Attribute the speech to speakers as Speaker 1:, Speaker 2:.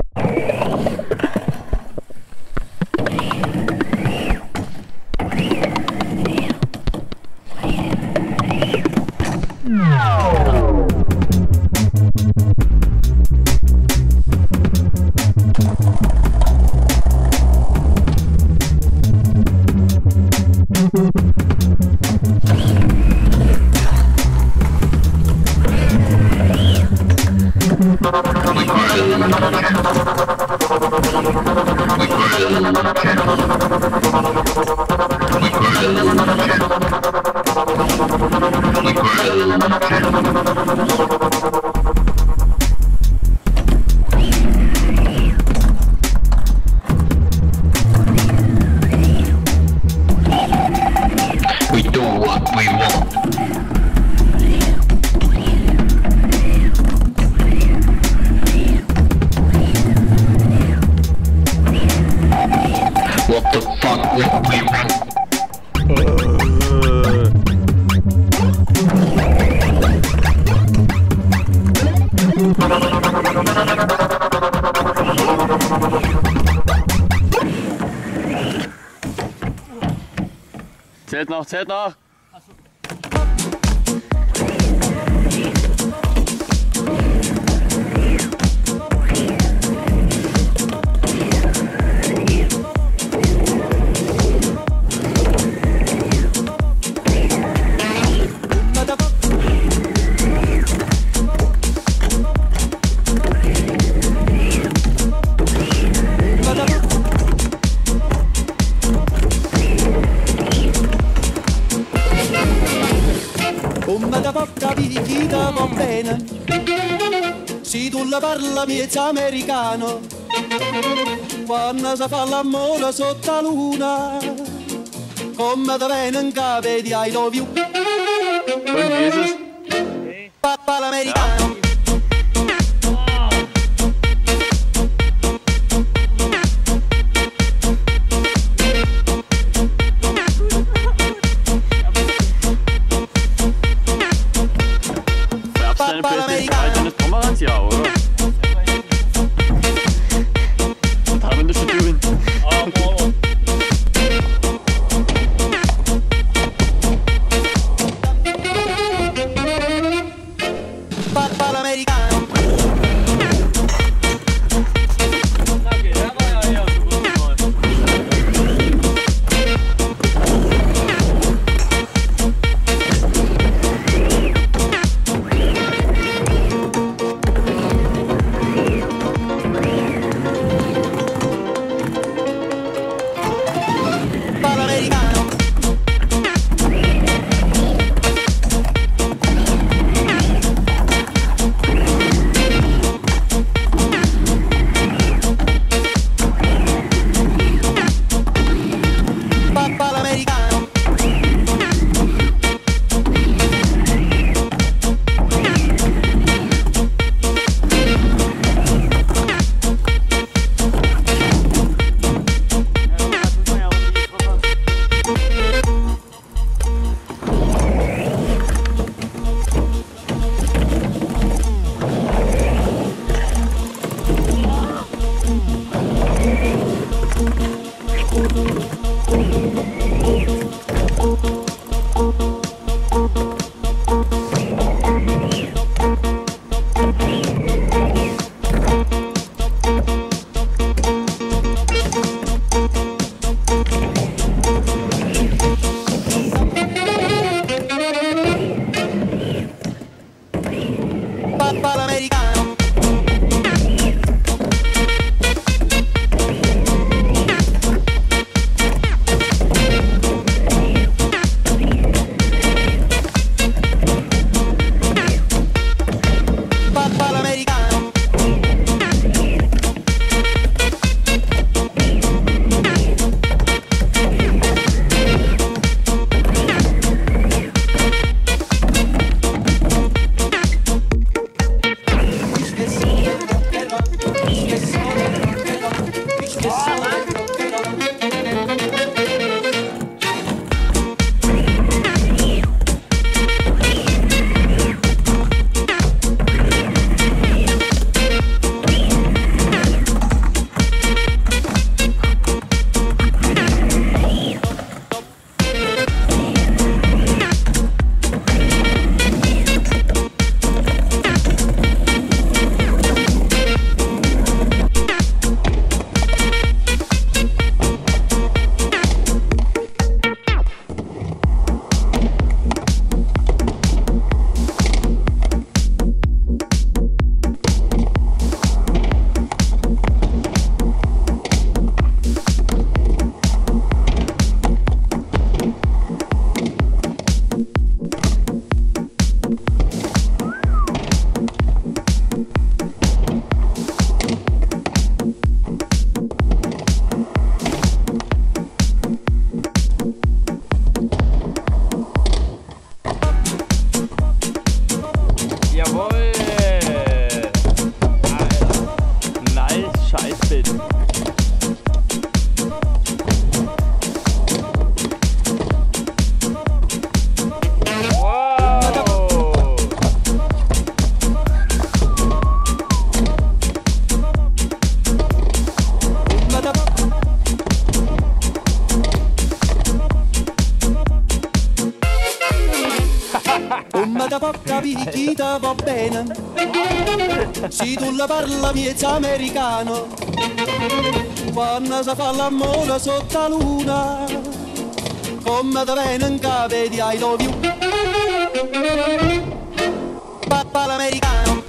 Speaker 1: We do what we want. What the fuck what we want?
Speaker 2: Zählt noch, zählt noch!
Speaker 3: Come da porca picchita va bene, se tu la parla miezza americano, quando si fa l'amore sotto la luna, come da bene in capo di I love you.
Speaker 2: Und wie ist es?
Speaker 3: Papà l'americano.
Speaker 2: Färbst du deine Playstation deines Pomeranz? Ja, oder? Was haben wir denn zu tun?
Speaker 3: Papà l'americano.
Speaker 2: Okay, der war ja eher so gut gemacht.
Speaker 3: Papà l'americano. Papà l'americano. Papà l'americano. Papà l'americano. va bene, se tu la parla miezza americano, quando si fa l'amore sotto la luna, come te viene in capo di I love you. Papà l'americano.